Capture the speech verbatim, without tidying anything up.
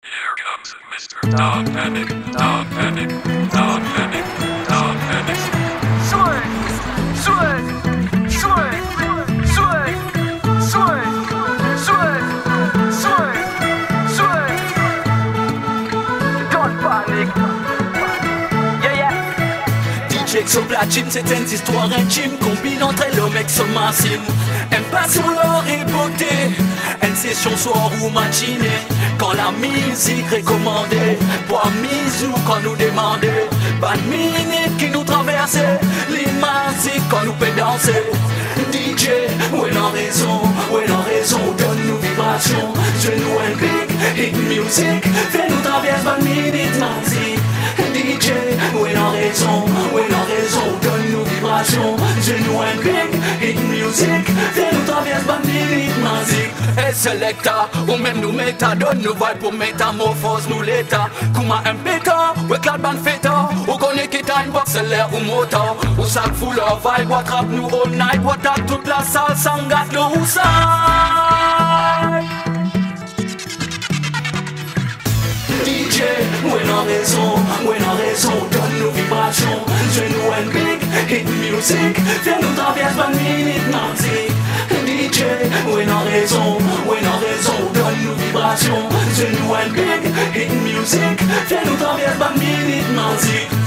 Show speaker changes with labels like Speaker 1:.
Speaker 1: Here comes mister Dog Panic, Dog Panic, Dog Panic, Dog Panic.
Speaker 2: Sway, sway, sway, sway, sway, sway, sway, sway. Don't panic. Yeah, yeah.
Speaker 3: D J sur platine, c'est une histoire intime. Combine entre elle, le mec se massine. Aime pas sur l'or et beauté. Une session soir ou matinée. Quand la musique recommandée. Bois mise ou quand nous demandait. Pas de minute qui nous traversait. L'immensique quand nous peut danser. D J, où est la raison? Où est la raison? Donne-nous vibration. Je nous un big hit music. Fais-nous traverser pas de minute magique. D J, où est la raison? Où est la raison? Donne-nous vibration. Je nous un big hit music. Fais-nous traverser pas de minute magique. Et selecta, ou même nous méta. Donne-nous vibe pour métamorphose, nous l'état. Kuma un péta, ou éclate ban feta. Ou connaît qui t'a une box l'air ou moteur. Ou sac full of vibe, ou attrape nous all night. Ou attaque toute la salle, sans gâte le roussaille. D J, où est la raison, où est la raison, donne-nous vibration. Je nous un big hit music, fais-nous traverser pas minute magique. D J, où est la raison, où est la raison, donne-nous vibration. Je nous un big hit music, fais-nous traverser pas minute magique.